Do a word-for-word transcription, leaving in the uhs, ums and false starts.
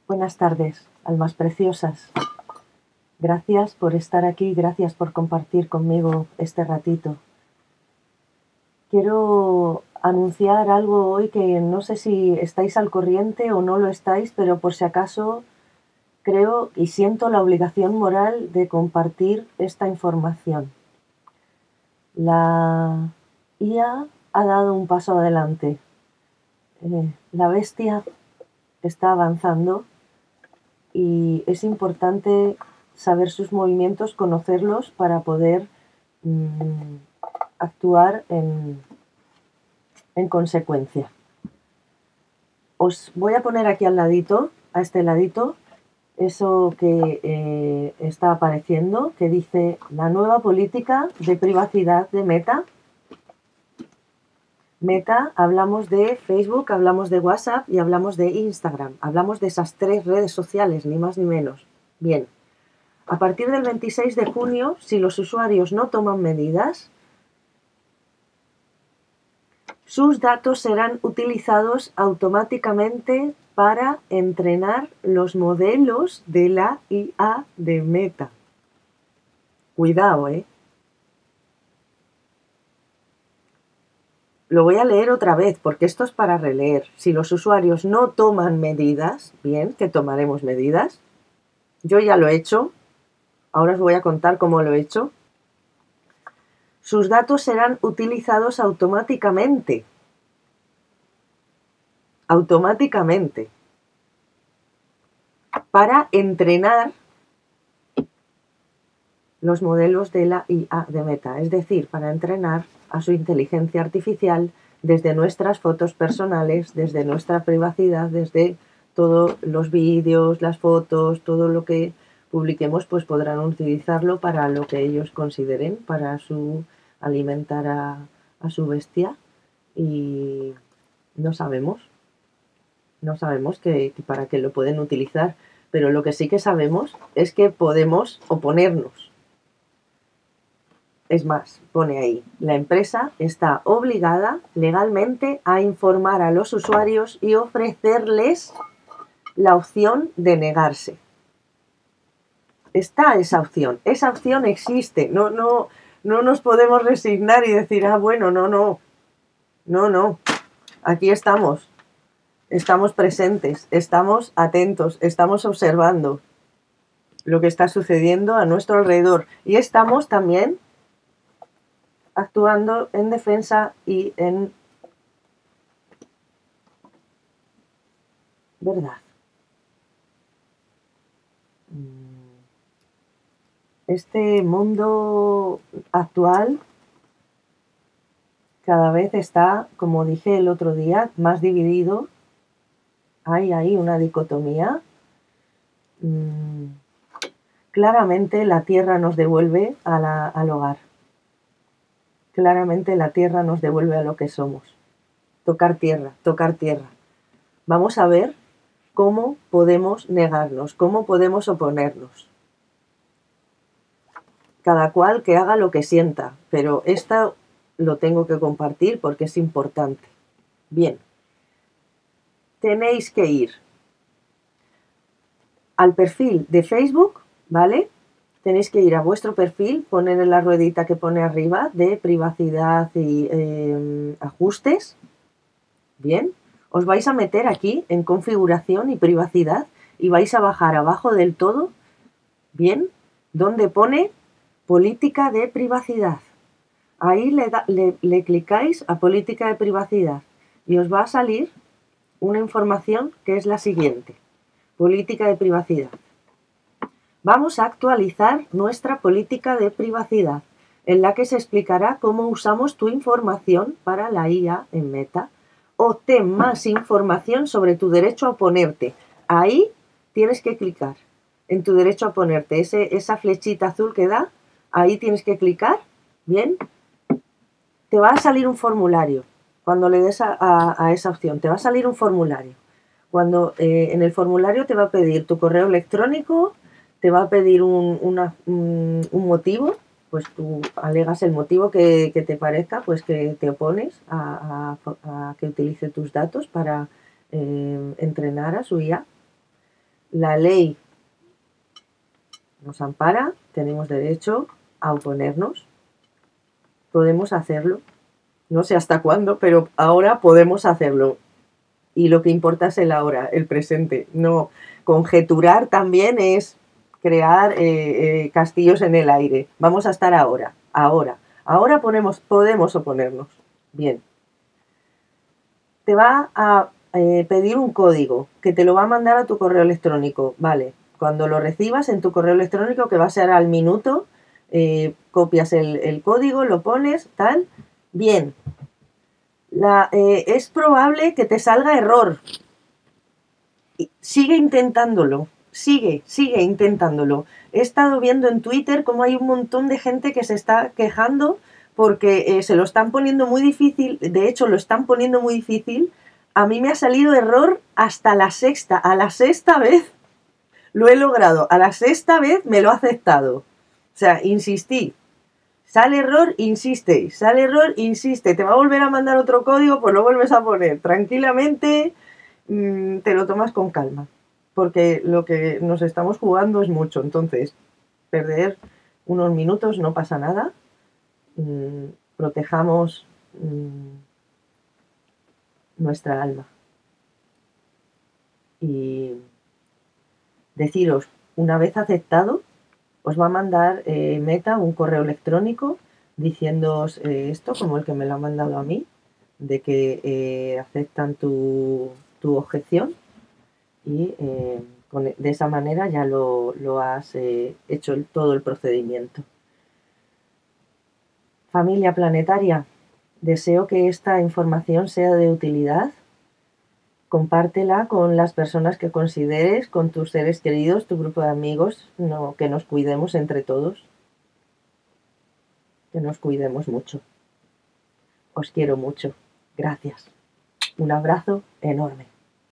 Buenas tardes, almas preciosas. Gracias por estar aquí, gracias por compartir conmigo este ratito. Quiero anunciar algo hoy que no sé si estáis al corriente o no lo estáis, pero por si acaso creo y siento la obligación moral de compartir esta información. La I A ha dado un paso adelante. Eh, la bestia está avanzando y es importante saber sus movimientos, conocerlos para poder mmm, actuar en, en consecuencia. Os voy a poner aquí al ladito, a este ladito, eso que eh, está apareciendo, que dice la nueva política de privacidad de Meta. Meta, hablamos de Facebook, hablamos de WhatsApp y hablamos de Instagram. Hablamos de esas tres redes sociales, ni más ni menos. Bien, a partir del veintiséis de junio, si los usuarios no toman medidas, sus datos serán utilizados automáticamente para entrenar los modelos de la I A de Meta. Cuidado, ¿eh? Lo voy a leer otra vez porque esto es para releer. Si los usuarios no toman medidas, bien, que tomaremos medidas. Yo ya lo he hecho. Ahora os voy a contar cómo lo he hecho. Sus datos serán utilizados automáticamente. Automáticamente. Para entrenar los modelos de la I A de Meta. Es decir, para entrenar a su inteligencia artificial desde nuestras fotos personales, desde nuestra privacidad, desde todos los vídeos, las fotos, todo lo que publiquemos, pues podrán utilizarlo para lo que ellos consideren, para su alimentar a, a su bestia. Y no sabemos, no sabemos que, que para qué lo pueden utilizar, pero lo que sí que sabemos es que podemos oponernos. Es más, pone ahí, la empresa está obligada legalmente a informar a los usuarios y ofrecerles la opción de negarse. Está esa opción, esa opción existe, no, no, no nos podemos resignar y decir, ah, bueno, no, no, no, no, aquí estamos, estamos presentes, estamos atentos, estamos observando lo que está sucediendo a nuestro alrededor y estamos también actuando en defensa y en verdad. Este mundo actual cada vez está, como dije el otro día, más dividido. Hay ahí una dicotomía. Mm, claramente la tierra nos devuelve a la, al hogar. Claramente la tierra nos devuelve a lo que somos. Tocar tierra, tocar tierra. Vamos a ver cómo podemos negarnos, cómo podemos oponernos. Cada cual que haga lo que sienta, pero esto lo tengo que compartir porque es importante. Bien, tenéis que ir al perfil de Facebook, ¿vale? Tenéis que ir a vuestro perfil, poner en la ruedita que pone arriba de privacidad y eh, ajustes. Bien, os vais a meter aquí en configuración y privacidad y vais a bajar abajo del todo, bien, donde pone política de privacidad. Ahí le, da, le, le clicáis a política de privacidad y os va a salir una información que es la siguiente. Política de privacidad. Vamos a actualizar nuestra política de privacidad, en la que se explicará cómo usamos tu información para la I A en Meta. Obtén más información sobre tu derecho a oponerte. Ahí tienes que clicar en tu derecho a oponerte. Ese, esa flechita azul que da, ahí tienes que clicar. Bien. Te va a salir un formulario. Cuando le des a, a, a esa opción, te va a salir un formulario. Cuando eh, en el formulario te va a pedir tu correo electrónico, te va a pedir un, una, un, un motivo, pues tú alegas el motivo que, que te parezca, pues que te opones a, a, a que utilice tus datos para eh, entrenar a su I A. La ley nos ampara, tenemos derecho a oponernos, podemos hacerlo. No sé hasta cuándo, pero ahora podemos hacerlo. Y lo que importa es el ahora, el presente. No, conjeturar también es crear eh, eh, castillos en el aire. Vamos a estar ahora, ahora. Ahora ponemos, podemos oponernos. Bien. Te va a eh, pedir un código que te lo va a mandar a tu correo electrónico. Vale. Cuando lo recibas en tu correo electrónico, que va a ser al minuto, eh, copias el, el código, lo pones, tal. Bien. La, eh, es probable que te salga error. Sigue intentándolo, sigue, sigue intentándolo. He estado viendo en Twitter cómo hay un montón de gente que se está quejando porque eh, se lo están poniendo muy difícil, de hecho lo están poniendo muy difícil. A mí me ha salido error hasta la sexta, a la sexta vez lo he logrado, a la sexta vez me lo ha aceptado. O sea, insistí. Sale error, insiste. Sale error, insiste. Te va a volver a mandar otro código, pues lo vuelves a poner. Tranquilamente, mmm, te lo tomas con calma. Porque lo que nos estamos jugando es mucho. Entonces, perder unos minutos no pasa nada. Mm, protejamos mm, nuestra alma. Y deciros, una vez aceptado, os va a mandar eh, Meta un correo electrónico diciéndoos eh, esto, como el que me lo ha mandado a mí, de que eh, aceptan tu, tu objeción y eh, con, de esa manera ya lo, lo has eh, hecho el, todo el procedimiento. Familia planetaria, deseo que esta información sea de utilidad. Compártela con las personas que consideres, con tus seres queridos, tu grupo de amigos, no, que nos cuidemos entre todos. Que nos cuidemos mucho. Os quiero mucho. Gracias. Un abrazo enorme.